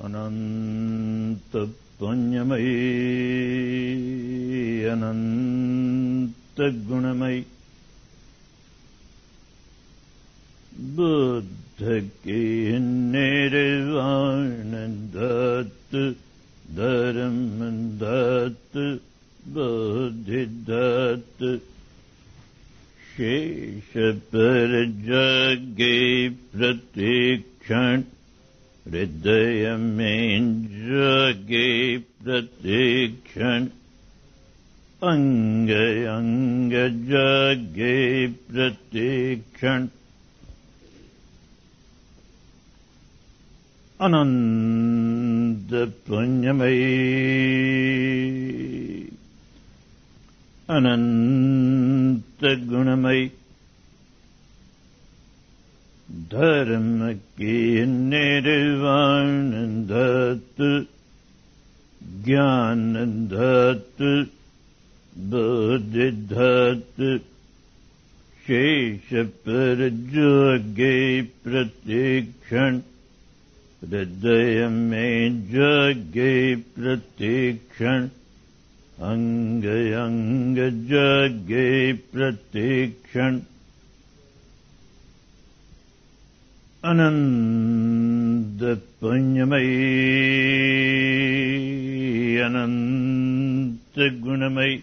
अनंत पुण्यमयी अनंत गुणमयी बुद्ध की निर्वाण दत्त धर्म दत्त बुद्धि दत्त शेष पर जगे प्रतिक्षण हृदय में जगे प्रतिक्षण अंग अंग जगे प्रतिक्षण अनंत पुण्यमयी अनंत गुणमयी धर्म की निर्वाण दत्त ज्ञान दत्त बुद्धि दत्त शेष पर जगे प्रतिक्षण हृदय में जगे प्रतिक्षण अंग अंग जगे प्रतिक्षण अनंत पुण्यमयी अनंत गुणमयी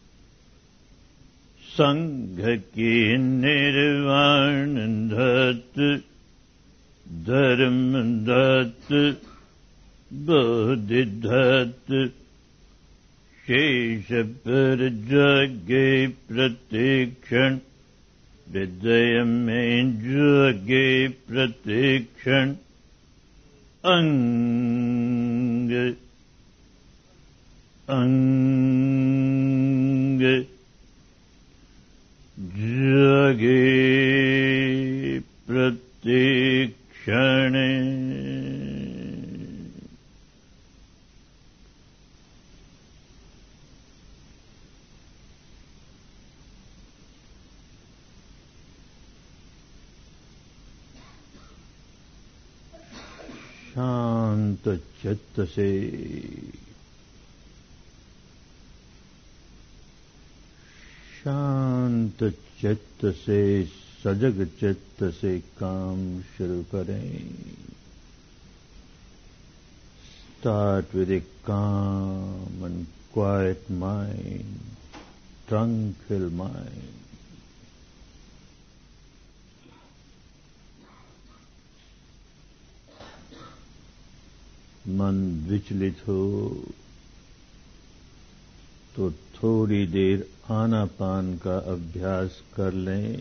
संघ की निर्वाण दत्त धर्म दत्त बुद्धि दत्त शेष पर जगे प्रतिक्षण हृदय में जगे प्रतिक्षण अंग अंग जगे प्रतिक्षण शांत चित्त से शांत चित्त से सजग चित्त से काम शुरू करें. Start with a calm and quiet mind, tranquil mind. मन विचलित हो तो थोड़ी देर आनापान का अभ्यास कर लें,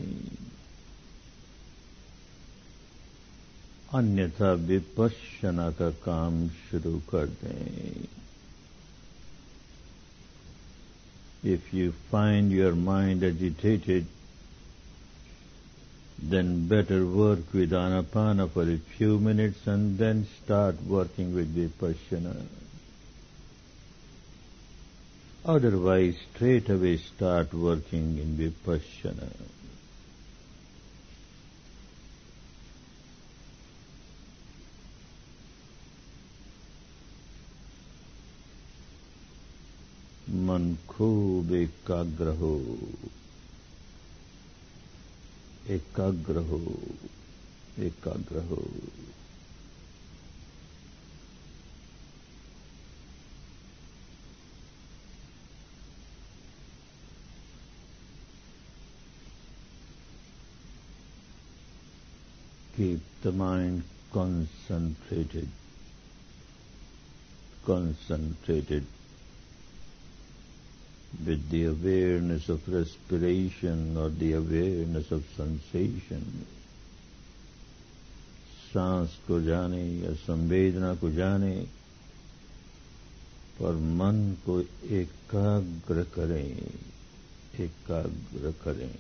अन्यथा विपश्यना का काम शुरू कर दें. If you find your mind agitated, then better work with anapana for a few minutes and then start working with vipassana. Otherwise, straight away start working in vipassana. मन खूब एकाग्र हो, एकाग्र हो, एकाग्र हो. Keep the mind concentrated, concentrated with the awareness of respiration or the awareness of sensation. सांस को जाने या संवेदना को जाने, पर मन को एकाग्र करें, एकाग्र करें.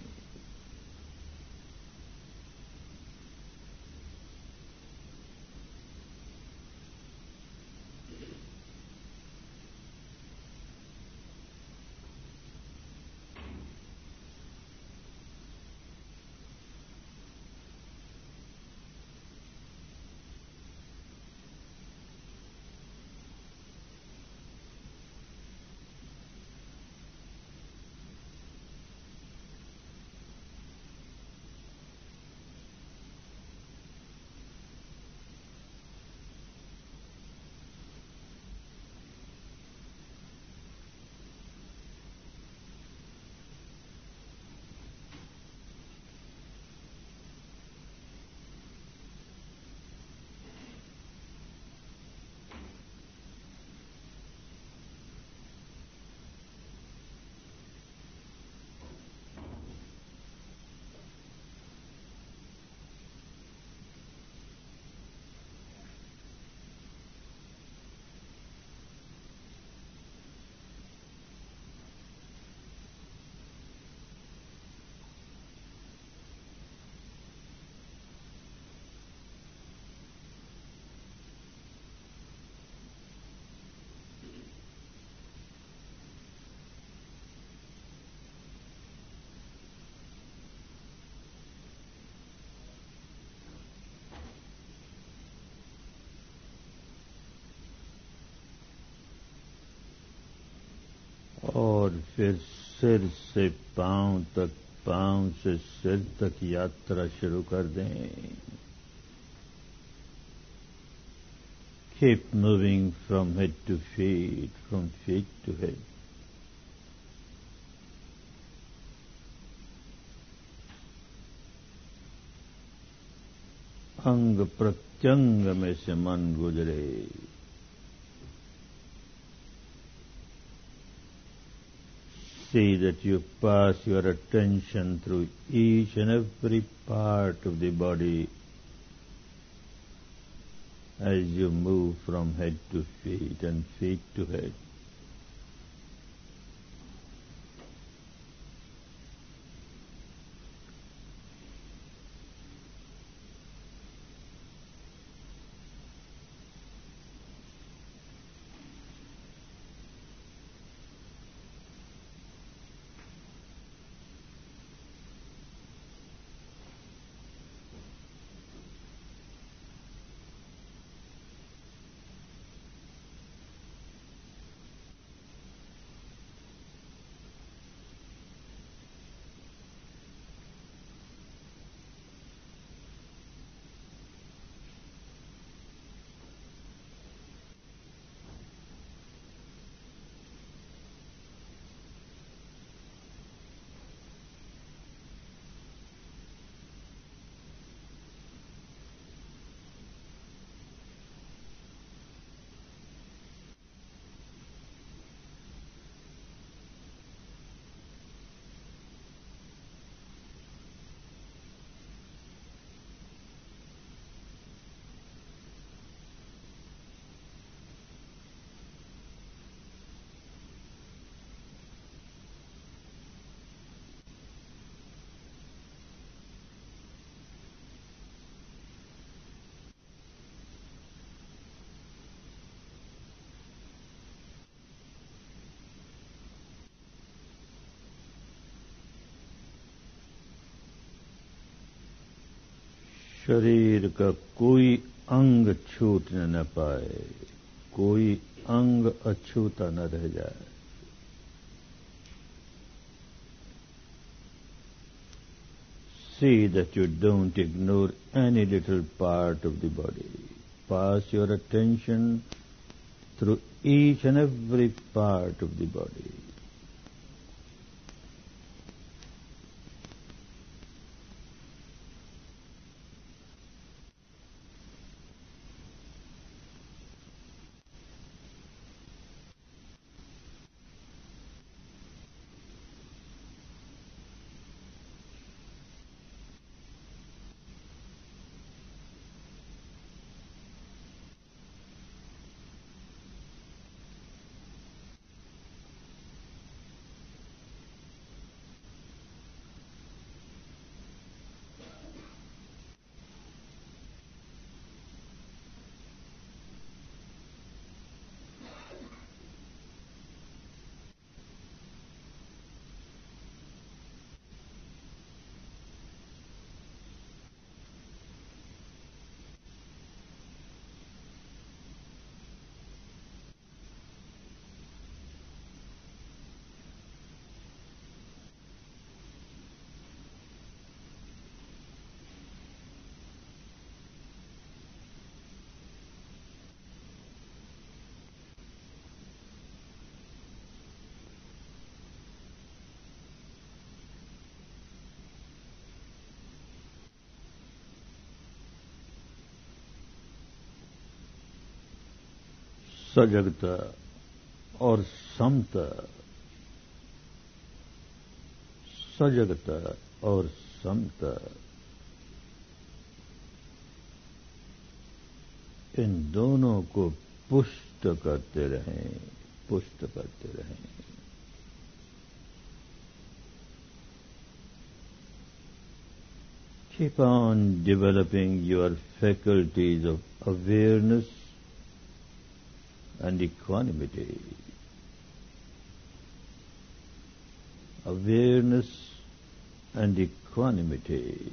और फिर सिर से पांव तक, पांव से सिर तक यात्रा शुरू कर दें. Keep moving from head to feet, from feet to head. अंग प्रत्यंग में से मन गुजरे. See that you pass your attention through each and every part of the body as you move from head to feet and feet to head. शरीर का कोई अंग छूटने न पाए, कोई अंग अछूता न रह जाए. See that you don't ignore any little part of the body. Pass your attention through each and every part of the body. सजगता और समता, सजगता और समता, इन दोनों को पुष्ट करते रहें, पुष्ट करते रहें. Keep on developing your faculties of awareness and equanimity. Awareness and equanimity.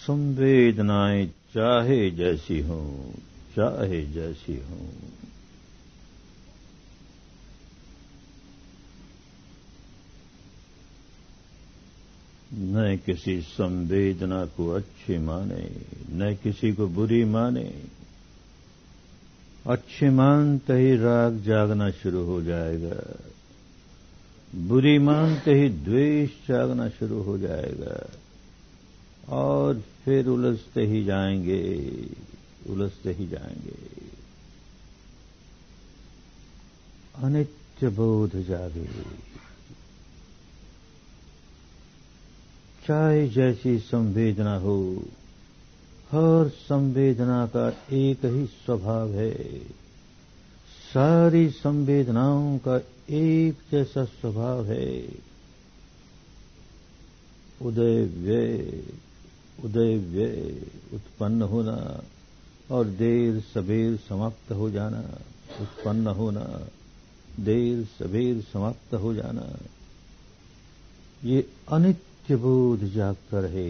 संवेदनाएं चाहे जैसी हों, चाहे जैसी हों, न किसी संवेदना को अच्छी माने, न किसी को बुरी माने। अच्छी मानते ही राग जागना शुरू हो जाएगा, बुरी मानते ही द्वेष जागना शुरू हो जाएगा, और फिर उलझते ही जाएंगे, उलझते ही जाएंगे। अनित्य बोध जागे, चाहे जैसी संवेदना हो, हर संवेदना का एक ही स्वभाव है, सारी संवेदनाओं का एक जैसा स्वभाव है। उदय व्यय, उदय व्यय, उत्पन्न होना और देर सबेर समाप्त हो जाना, उत्पन्न होना, देर सबेर समाप्त हो जाना, ये अनित्य बोध जागता रहे।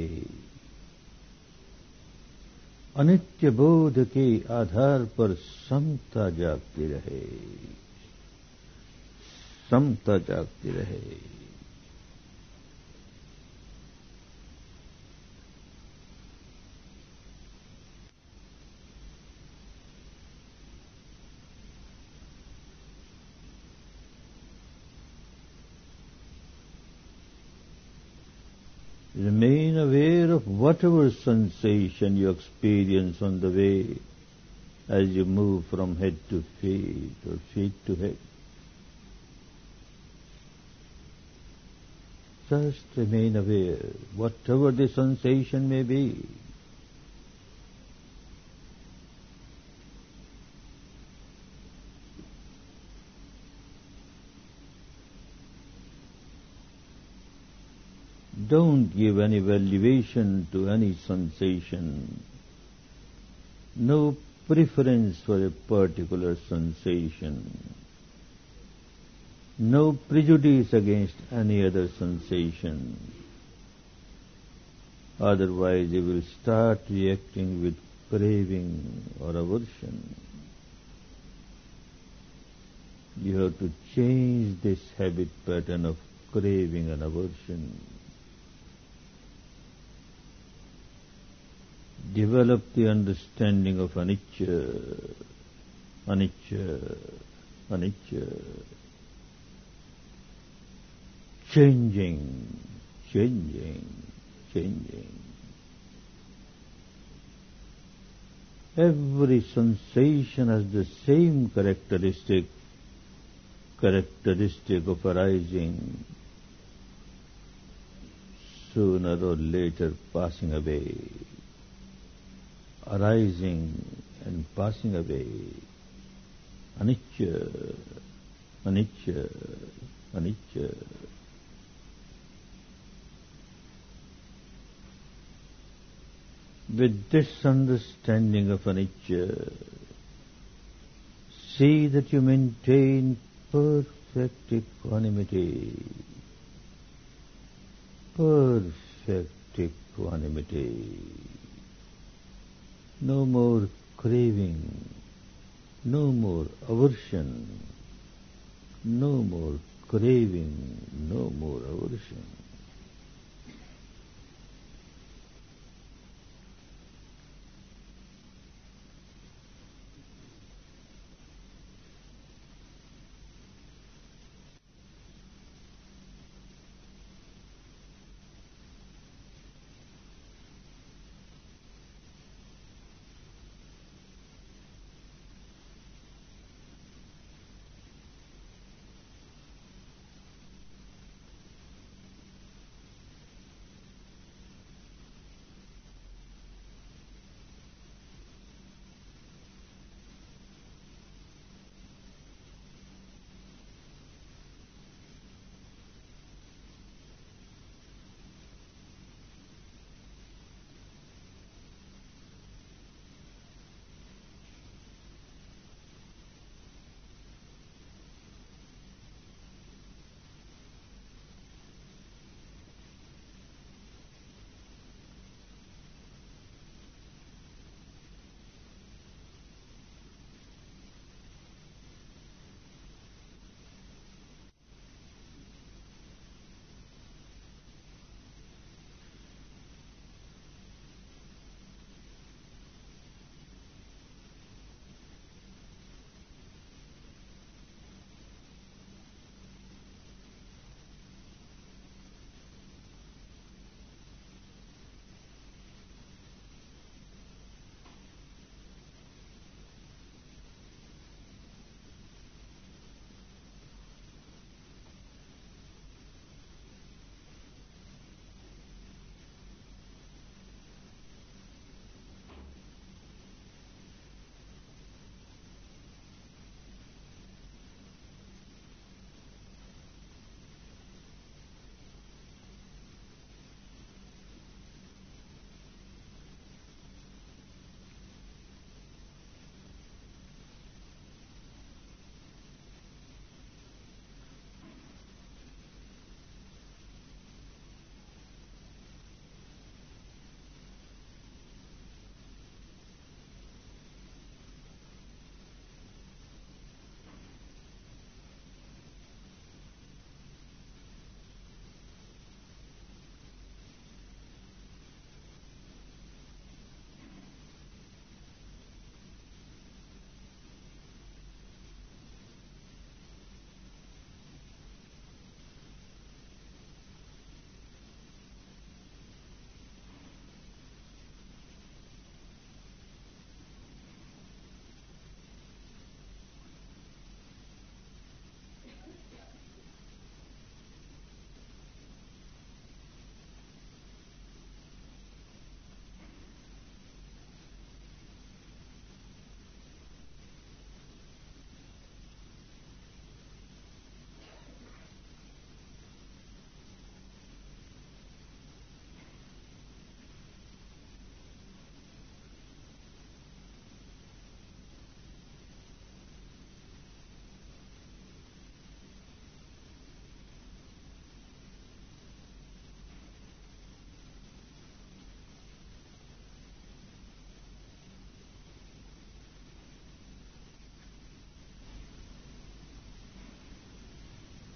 अनित्य बोध के आधार पर समता जागती रहे, समता जागती रहे। Remain aware of whatever sensation you experience on the way as you move from head to feet or feet to head. Just remain aware, whatever the sensation may be. Don't give any valuation to any sensation. No preference for a particular sensation. No prejudice against any other sensation. Otherwise you will start reacting with craving or aversion. You have to change this habit pattern of craving and aversion. Develop the understanding of anicca, anicca, anicca. Changing, changing, changing. Every sensation has the same characteristic of arising, sooner or later passing away, arising and passing away. Anicca, anicca, anicca. With this understanding of anicca, see that you maintain perfect equanimity, perfect equanimity. No more craving, no more aversion, no more craving, no more aversion.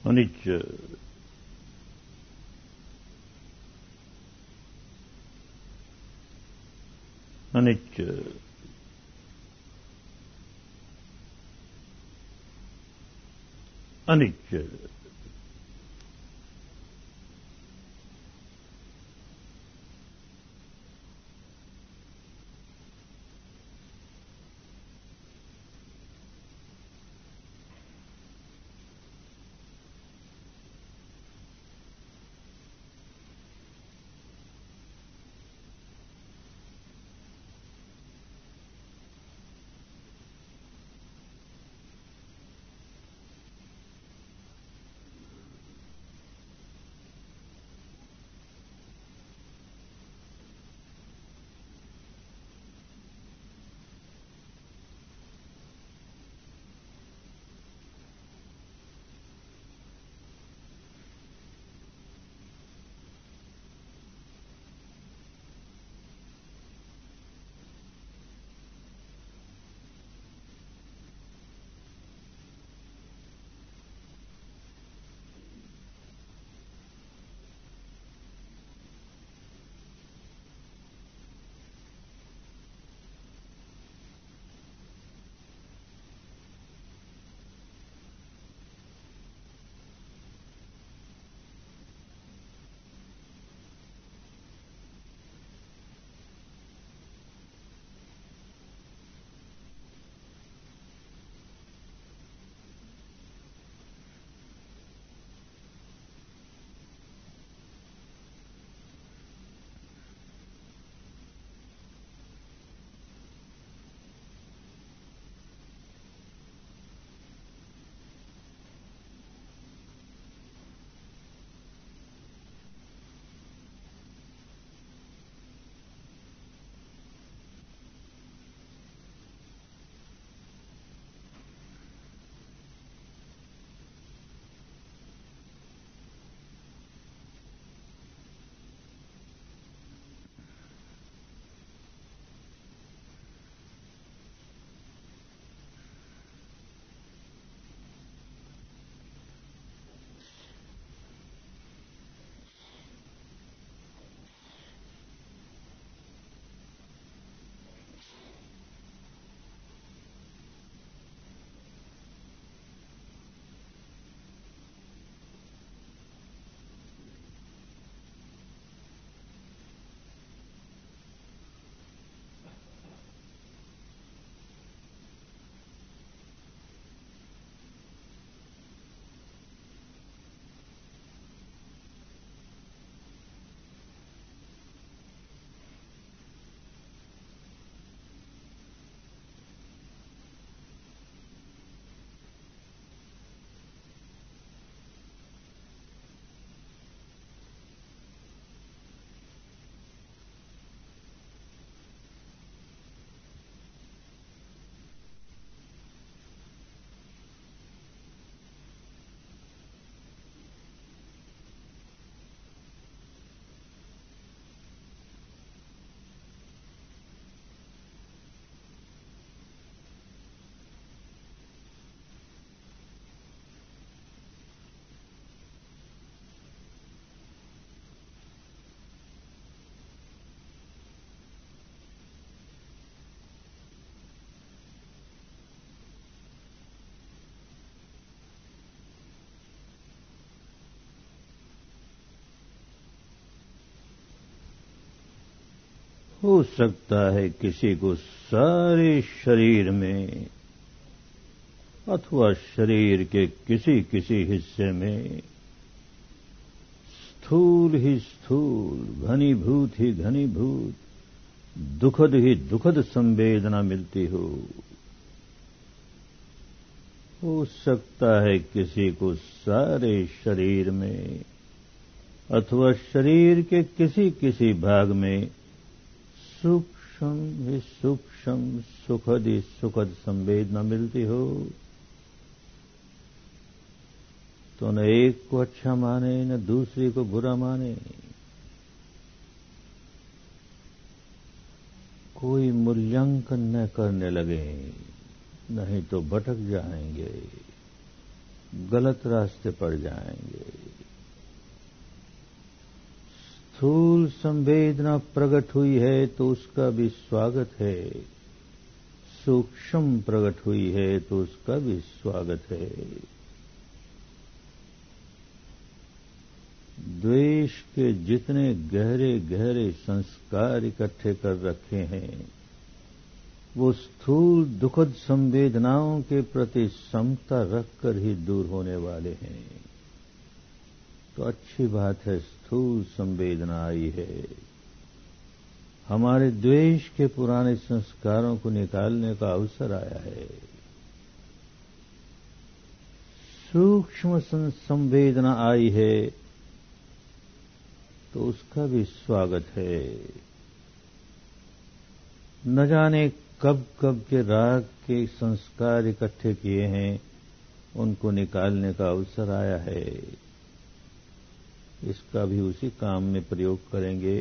अनिच्च, अनिच्च, अनिच्च, हो सकता है किसी को सारे शरीर में अथवा शरीर के किसी किसी हिस्से में स्थूल ही स्थूल, घनीभूत ही घनीभूत, दुखद ही दुखद संवेदना मिलती हो सकता है किसी को सारे शरीर में अथवा शरीर के किसी किसी भाग में सूक्ष्म ही सूक्ष्म, सुखद ही सुखद संवेदना मिलती हो, तो न एक को अच्छा माने न दूसरे को बुरा माने, कोई मूल्यांकन न करने लगे, नहीं तो भटक जाएंगे। गलत रास्ते पड़ जाएंगे। स्थूल संवेदना प्रकट हुई है तो उसका भी स्वागत है, सूक्ष्म प्रकट हुई है तो उसका भी स्वागत है। द्वेष के जितने गहरे गहरे संस्कार इकट्ठे कर रखे हैं वो स्थूल दुखद संवेदनाओं के प्रति समता रखकर ही दूर होने वाले हैं। तो अच्छी बात है, स्थूल संवेदना आई है। हमारे द्वेष के पुराने संस्कारों को निकालने का अवसर आया है। सूक्ष्म संवेदना आई है तो उसका भी स्वागत है। न जाने कब कब के राग के संस्कार इकट्ठे किए हैं, उनको निकालने का अवसर आया है। इसका भी उसी काम में प्रयोग करेंगे।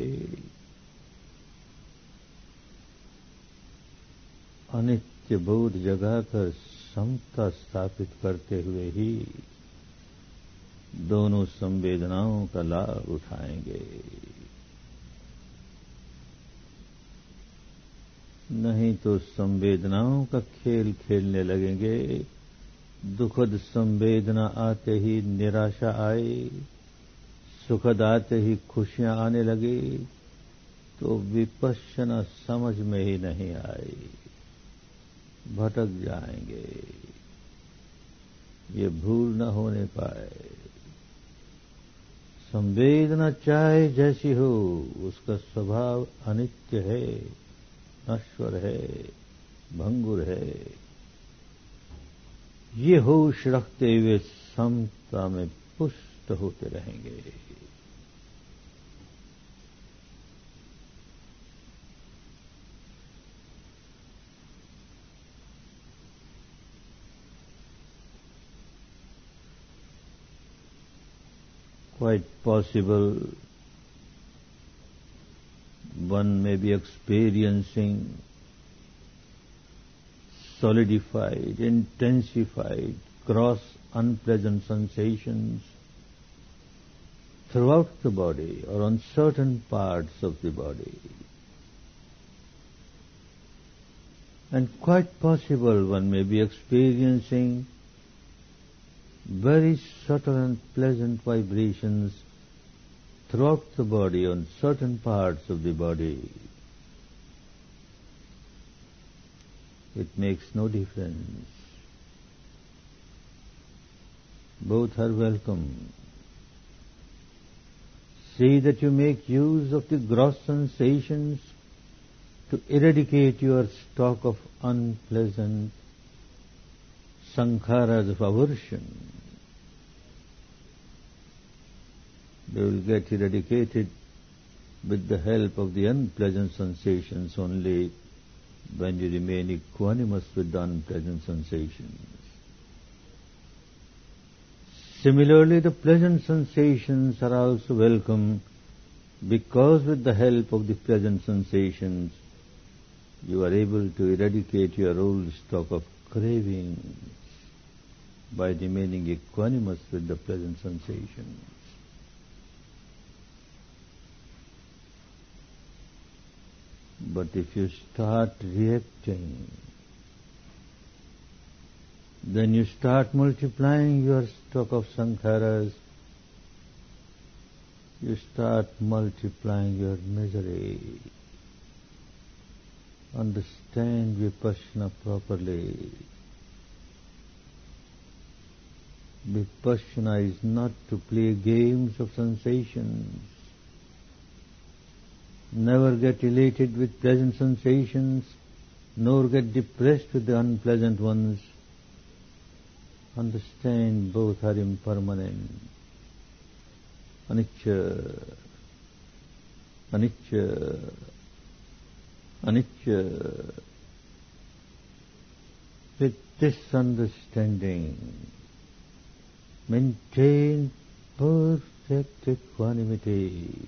अनित्य बोध जगाकर समता स्थापित करते हुए ही दोनों संवेदनाओं का लाभ उठाएंगे। नहीं तो संवेदनाओं का खेल खेलने लगेंगे। दुखद संवेदना आते ही निराशा आए, सुखद आते ही खुशियां आने लगी तो विपश्यना समझ में ही नहीं आई, भटक जाएंगे। ये भूल न होने पाए। संवेदना चाहे जैसी हो, उसका स्वभाव अनित्य है, नश्वर है, भंगुर है। ये होश रखते हुए समता में पुष्ट होते रहेंगे। Quite possible one may be experiencing solidified, intensified, gross, unpleasant sensations throughout the body or on certain parts of the body. And quite possible one may be experiencing very subtle and pleasant vibrations throughout the body on certain parts of the body. It makes no difference. Both are welcome. See that you make use of the gross sensations to eradicate your stock of unpleasant sankharas of aversion. They will get eradicated with the help of the unpleasant sensations only when you remain equanimous with the unpleasant sensations. Similarly, the pleasant sensations are also welcome because with the help of the pleasant sensations you are able to eradicate your old stock of cravings by remaining equanimous with the pleasant sensations. But if you start reacting, then you start multiplying your stock of sankharas, you start multiplying your misery. Understand Vipassana properly. Vipassana is not to play games of sensations. Never get elated with pleasant sensations, nor get depressed with the unpleasant ones. Understand both are impermanent. Anicca, anicca, anicca. With this understanding, maintain perfect equanimity.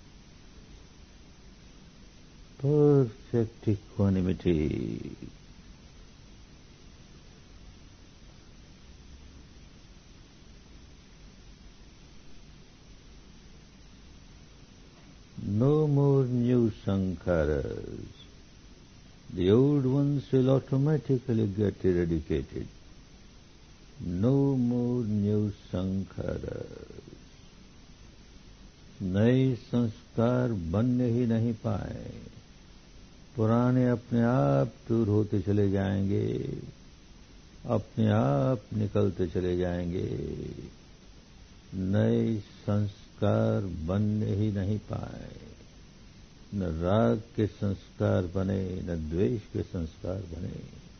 Perfect equanimity. sankharas. The old ones will automatically get eradicated. No more new sankharas. नए संस्कार बनने ही नहीं पाए, पुराने अपने आप दूर होते चले जाएंगे, अपने आप निकलते चले जाएंगे, नए संस्कार बनने ही नहीं पाए। न राग के संस्कार बने, न द्वेष के संस्कार बने।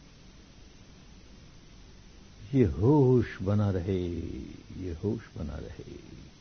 ये होश बना रहे, ये होश बना रहे।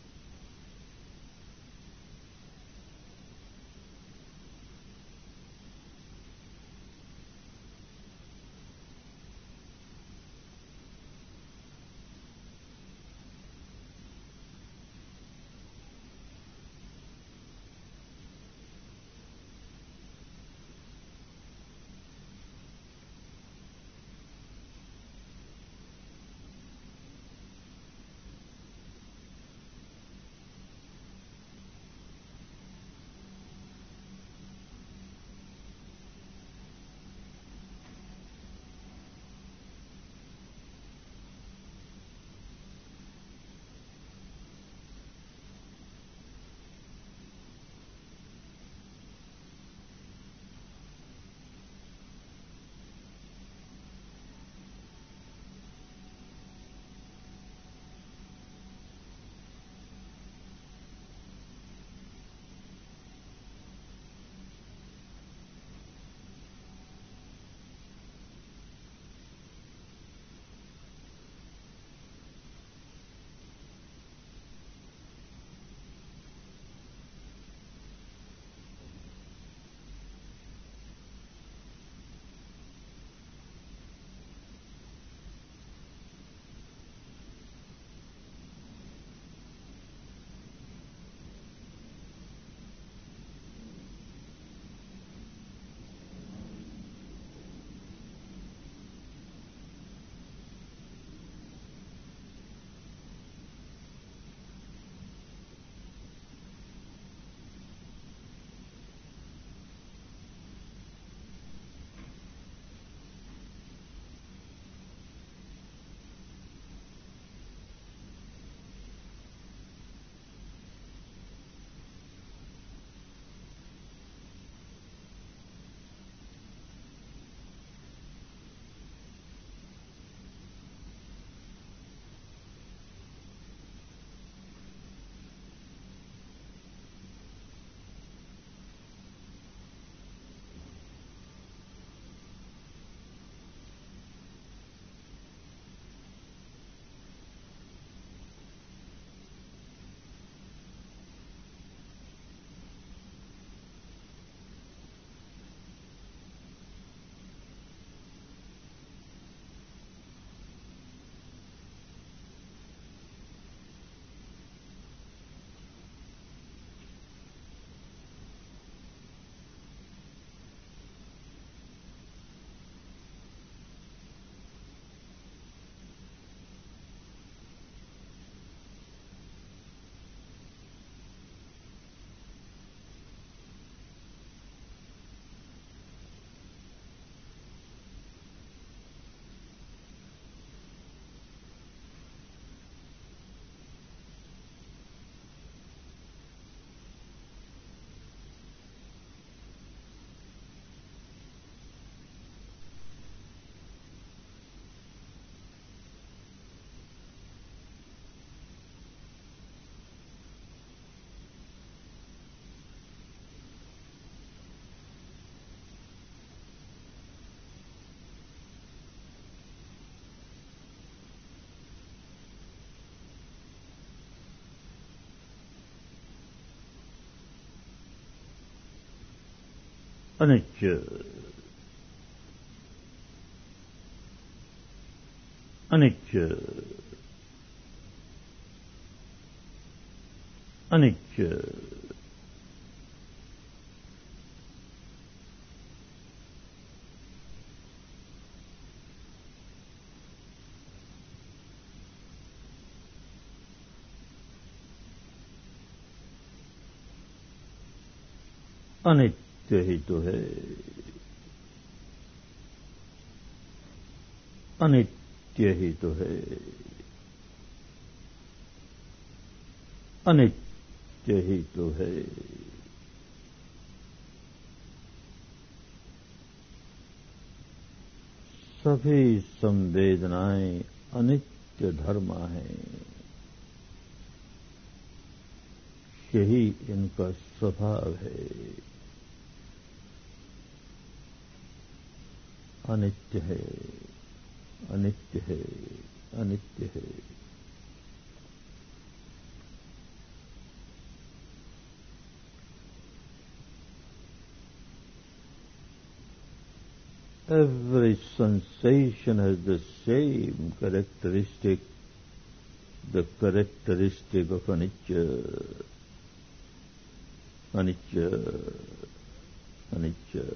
अनित्य अनित्य अनित्य अनित्य अनित्य ही तो है, अनित्य ही तो है, अनित्य ही तो है। सभी संवेदनाएं अनित्य धर्म हैं, यही इनका स्वभाव है। अनित्य है, अनित्य है, अनित्य है। Every sensation has the same characteristic, the characteristic of anicca, anicca, anicca.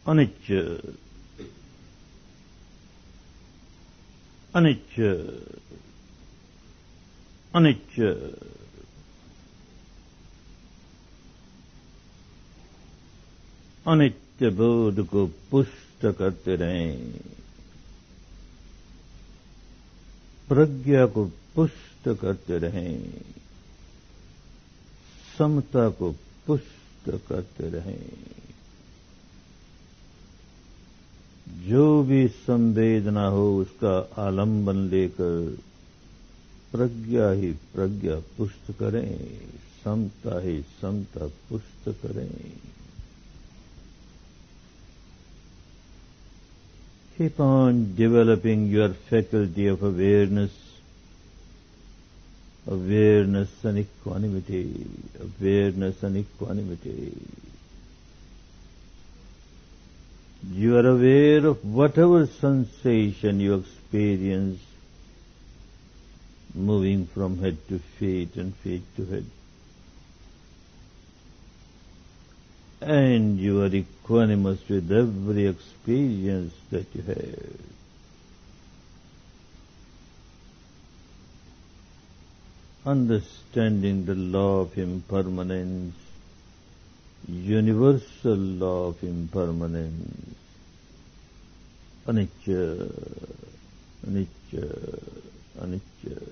anicca, anicca, anicca. अनित्य बोध को पुष्ट करते रहें, प्रज्ञा को पुष्ट करते रहें, समता को पुष्ट करते रहें। जो भी संवेदना हो उसका आलंबन लेकर प्रज्ञा ही प्रज्ञा पुष्ट करें, समता ही समता पुष्ट करें। Keep on developing your faculty of awareness, awareness and equanimity, awareness and equanimity. You are aware of whatever sensation you experience moving from head to feet and feet to head. And you are equanimous with every experience that you have. Understanding the law of impermanence, universal law of impermanence, anicca, anicca, anicca.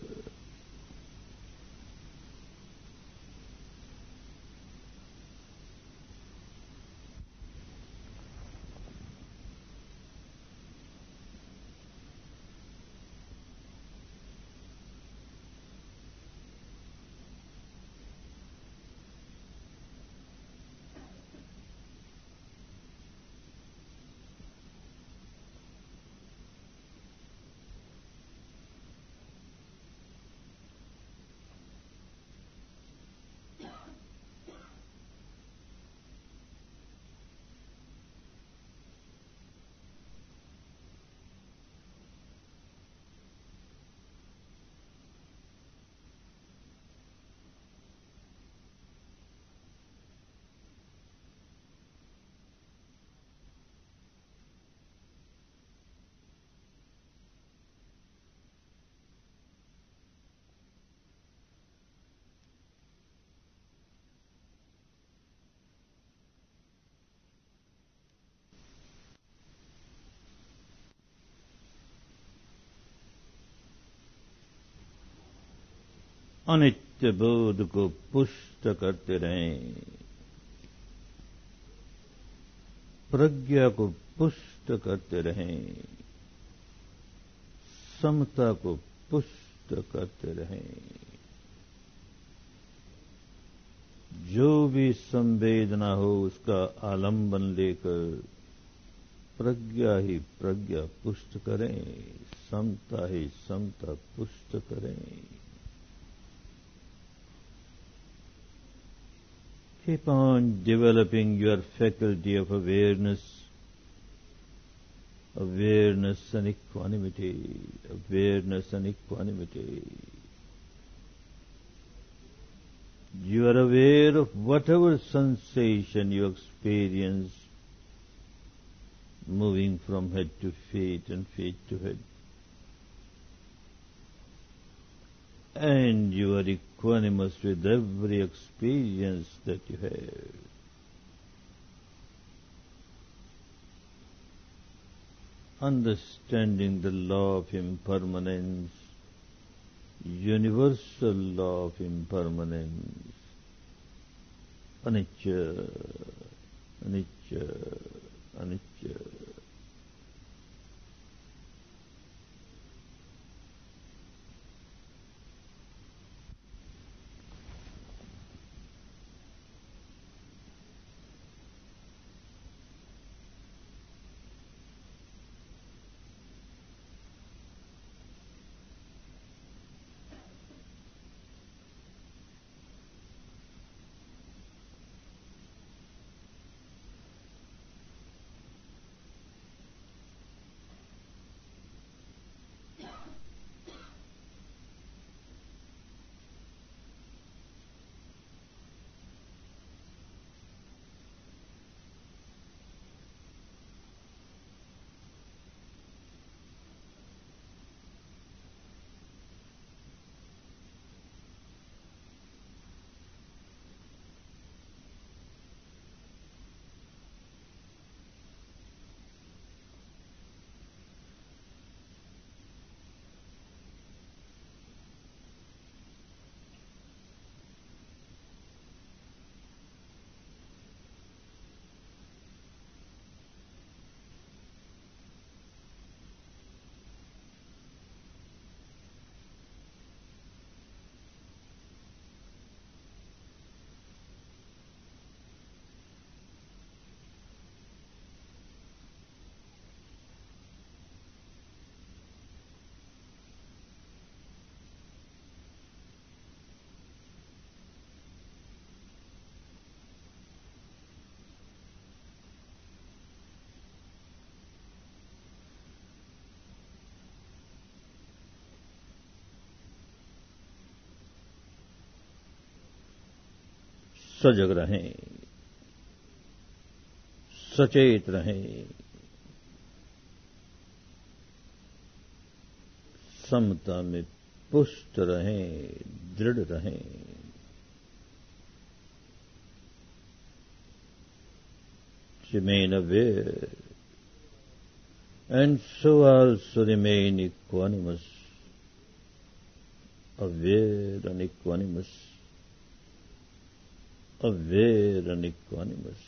अनित्य बोध को पुष्ट करते रहें, प्रज्ञा को पुष्ट करते रहें, समता को पुष्ट करते रहें। जो भी संवेदना हो उसका आलंबन लेकर प्रज्ञा ही प्रज्ञा पुष्ट करें, समता ही समता पुष्ट करें। Keep on developing your faculty of awareness, awareness and equanimity, awareness and equanimity. You are aware of whatever sensation you experience moving from head to feet and feet to head. And you are equanimous with every experience that you have. Understanding the law of impermanence, universal law of impermanence, anicca, anicca, anicca. सजग रहें, सचेत रहें, समता में पुष्ट रहें, दृढ़ रहें। Remain aware, and so also remain equanimous, aware and equanimous, aware and equanimous.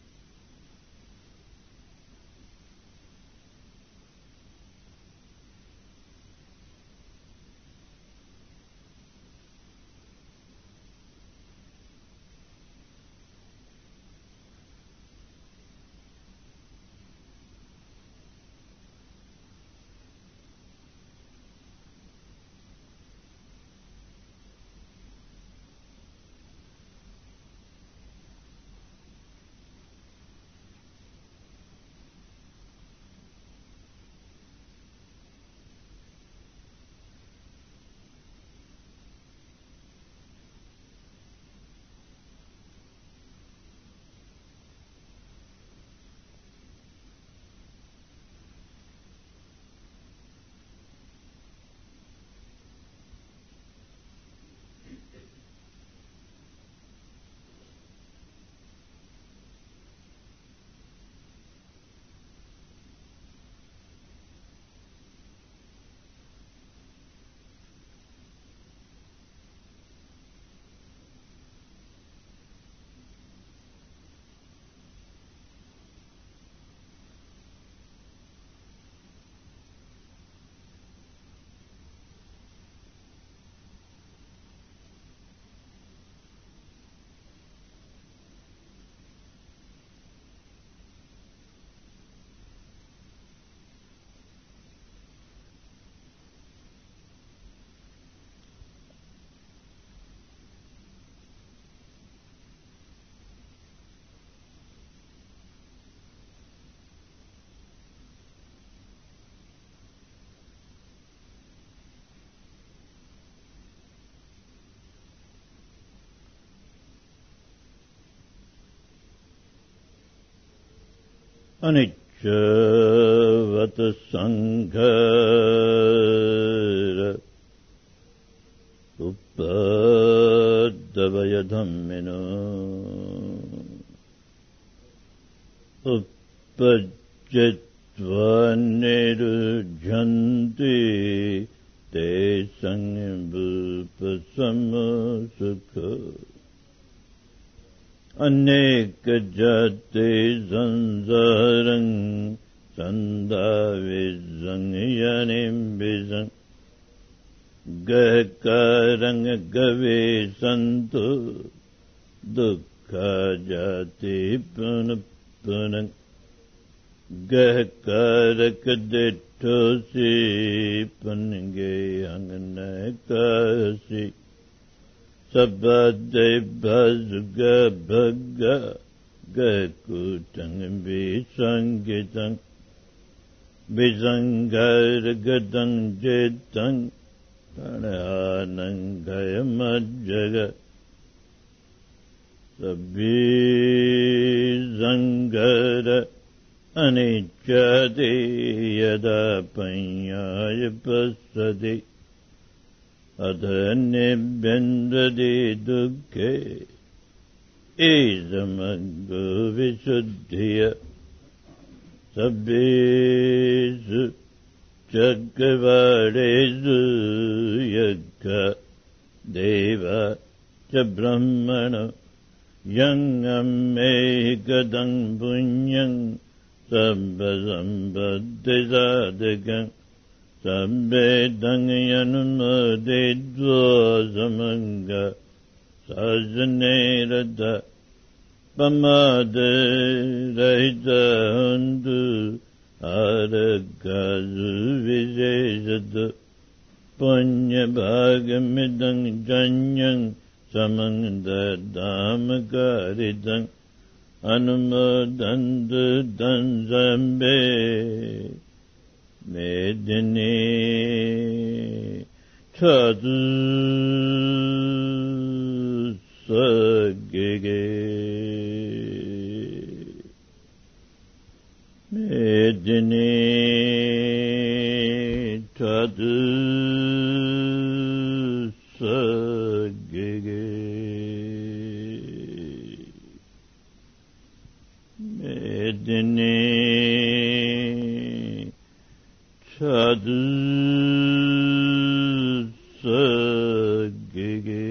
Aniccavat sanghara uppadavaya dhammena uppajjitva nirujhanti te sangbhupasammasukha Aneka jate zanzarang sandavizang yanim bizang gahkarang gave santu dukkha jati punapunang gahkarak dittosi pange anganakasi Sabade bhazga bhagga gakutang visangitang visangar gadang jetang prananang gayamajjaga sabizangara anicchati yada panyaya passati Adhanibhyandadi dukkhe Isamaggo visuddhiya Sabbesu chakavaresu yakka deva cha brahmana Yang ammekadang punyang Sabba sambadhi sadhakam Sabbedang yanumodedva samanga sajanirada pamade rahita handu aragazu vijayada punya bhagamidang janyang samangda dhamakaridang anumodandu danzambe Medini Chadu sagege medine tad sagege medine tad sagege.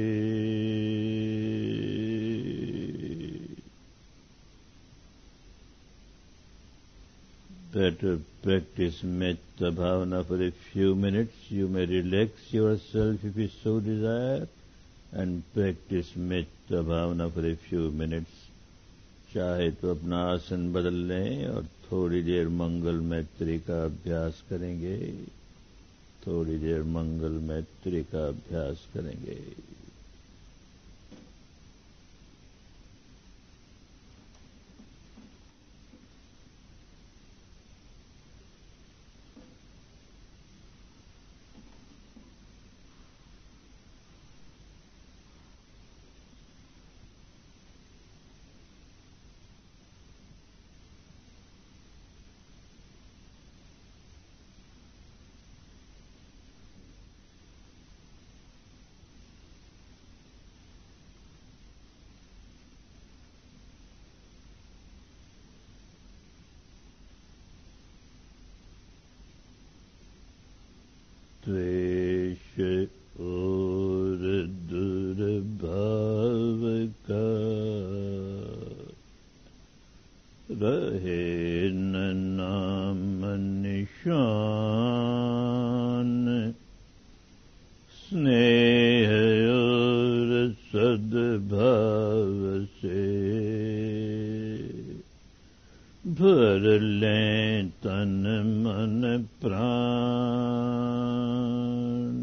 Better practice metta bhavana for a few minutes. You may relax yourself if you so desire and practice metta bhavana for a few minutes. चाहे तो अपना आसन बदल लें और थोड़ी देर मंगल मैत्री का अभ्यास करेंगे. थोड़ी देर मंगल मैत्री का अभ्यास करेंगे. द्वेष और दुर्भाव का रहे न नाम निशान. स्नेह और सद्भाव से भर लें तन मन प्राण.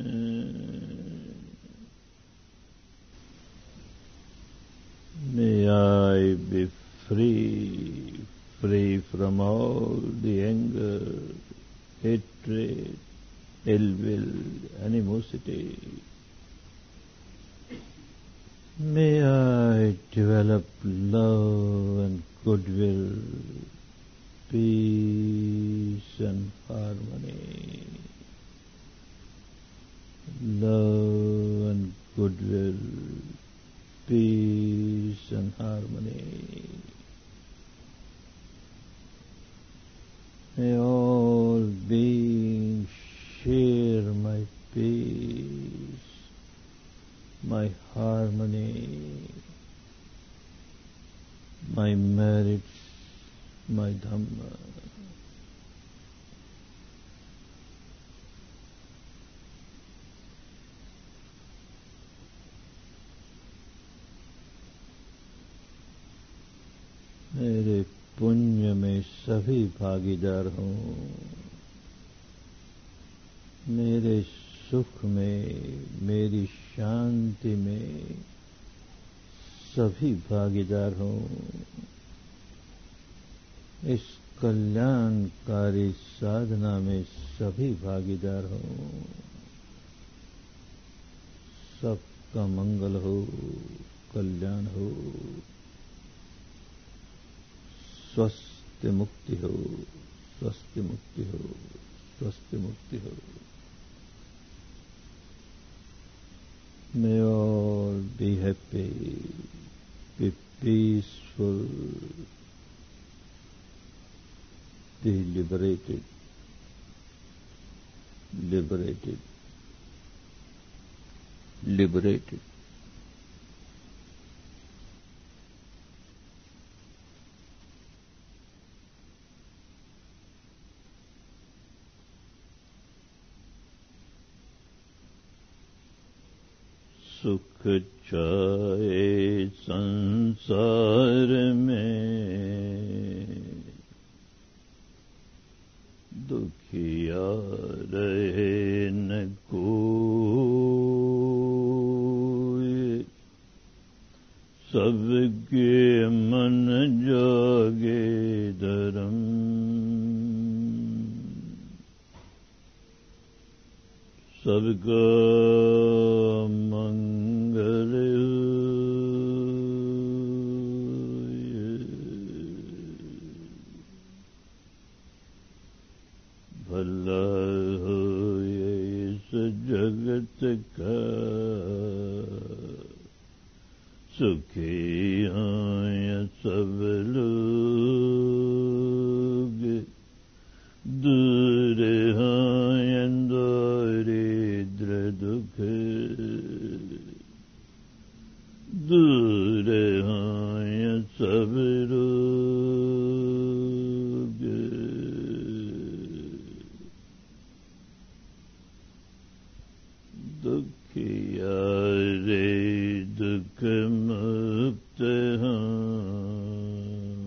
May I be free from all the anger, hatred, ill will, animosity. May I develop love and goodwill, peace and harmony. Love and goodwill, peace and harmony. May all beings share my peace, my harmony, my merits, my Dhamma. मेरे पुण्य में सभी भागीदार हों. मेरे सुख में, मेरी शांति में सभी भागीदार हों. इस कल्याणकारी साधना में सभी भागीदार हों. सबका मंगल हो, कल्याण हो. स्वस्थ मुक्ति हो, स्वस्थ मुक्ति हो, स्वस्थ मुक्ति हो. May all be happy, be peaceful, be liberated, liberated, liberated. सुख चाहे संसार में, दुखिया रहे न कोई. सबके मन जागे धर्म, सबका मंगल हो. भला होए इस जगत का, सुखी होए सब लोग, दूर होए दारिद्र दुख, दूर होए सब रोग। दुखिया रे दुख मुक्त हों,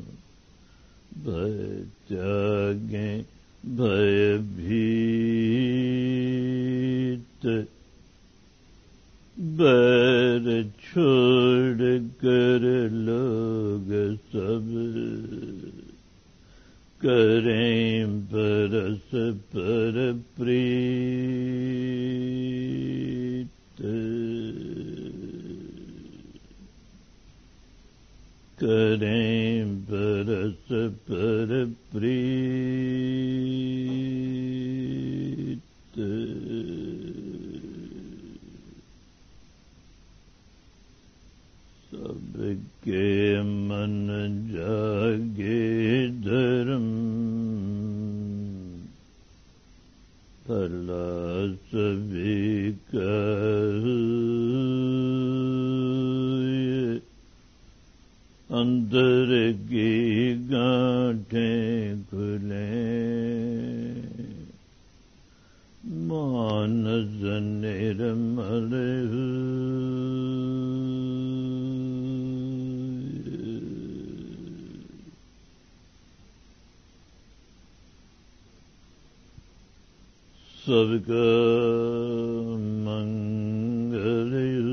भय त्यागे भयभीत, बैर छोड़ कर लोग सब, करें परस्पर प्रीत, करें परस्पर प्रीत। सबके मन जागे धर्म, भला सभी का हुए, अंदर की गांठें खुले, मानस निर्मल सबका मंगल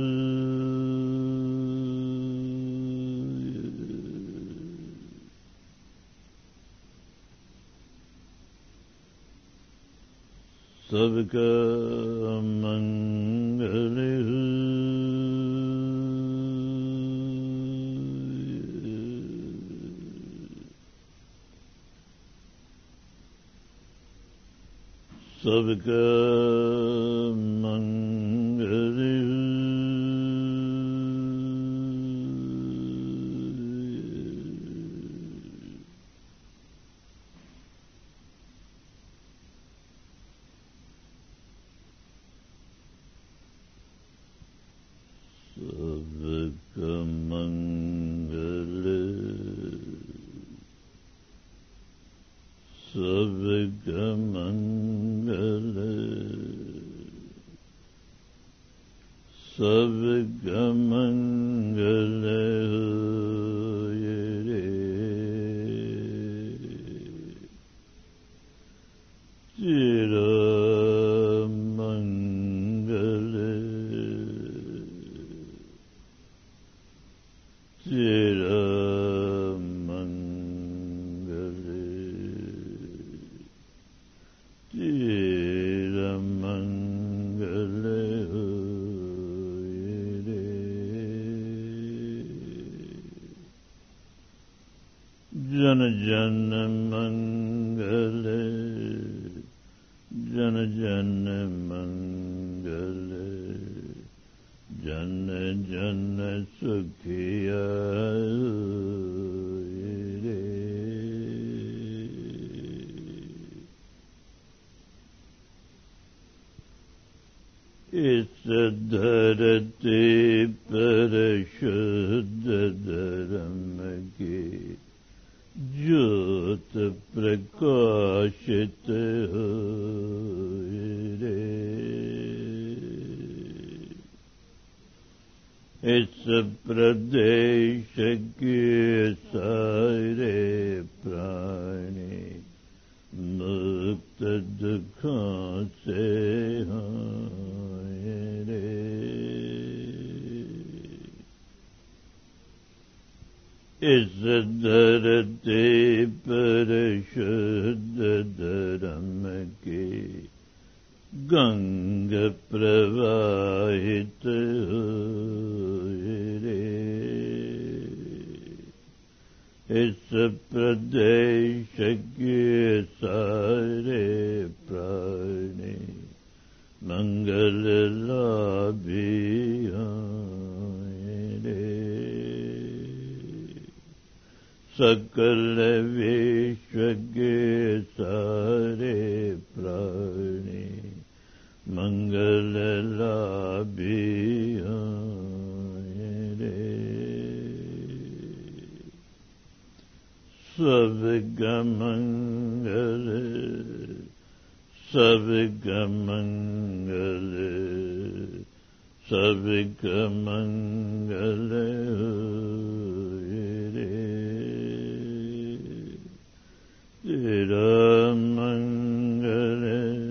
सबका मंगल सबका मंगल सबका मंगल सबका मंगल सबका मंगल होए रे, तेरा मंगल तेरा मंगल तेरा मंगल होए रे। जन जन मंगल जन जन मंगल, जन जन सुखिया होए रे। इस धरती पर शुद्ध धर्म की ज्योत प्रकाशित होए रे। इस प्रदेश के सारे प्राणी मुक्त दुखों से होए रे। इस धरती पर शुद्ध धर्म की गंग प्रवाहित होए रे। इस प्रदेश के सारे सकल विश्व के सारे प्राणी मंगल लाभी रे। सबका मंगल सबका मंगल सबका मंगल रे। तेरा मंगल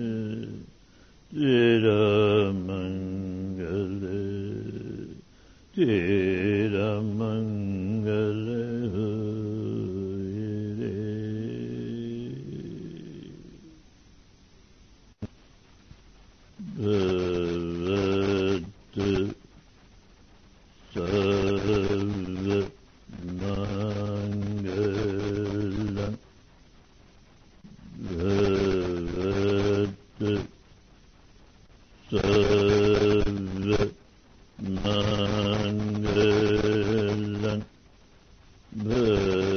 तेरा मंगल तेरा मंगल रे। भवत सर्वमंगलम् भवत सर्वमंगलम् भवत